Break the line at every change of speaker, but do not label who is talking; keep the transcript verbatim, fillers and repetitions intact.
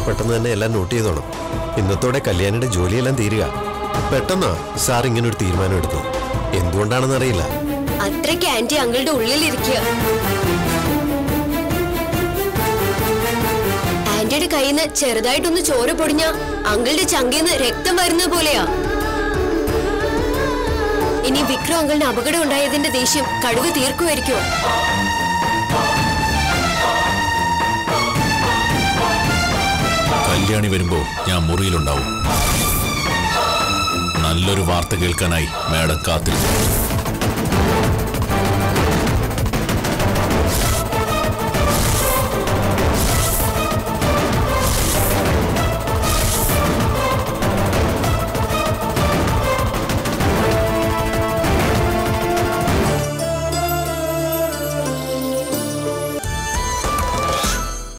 പെട്ടെന്ന് തന്നെ എല്ലാം നോട്ട് ചെയ്തോണം. ഇന്നത്തോടെ കല്യാണിയുടെ ജോലിയെല്ലാം തീരുക. പെട്ടെന്നാ സാർ ഇങ്ങനെ ഒരു തീരുമാനം എടുത്തു. എന്തുകൊണ്ടാണെന്ന് അറിയില്ല.
അത്രയ്ക്ക് ആന്റി അങ്കിളുടെ ഉള്ളിലിരിക്കുക. ആന്റിയുടെ കയ്യിൽ നിന്ന് ചെറുതായിട്ടൊന്ന് ചോര പൊടിഞ്ഞ അങ്കിളുടെ ചങ്കിന്ന് രക്തം വരുന്ന പോലെയാ. ഇനി വിക്രം അങ്കിളിന് അപകടം ഉണ്ടായതിന്റെ ദേഷ്യം കടുവ തീർക്കുമായിരിക്കോ?
കല്യാണി വരുമ്പോ ഞാൻ മുറിയിലുണ്ടാവും. നല്ലൊരു വാർത്ത കേൾക്കാനായി മേഡം കാത്തിരിക്കും.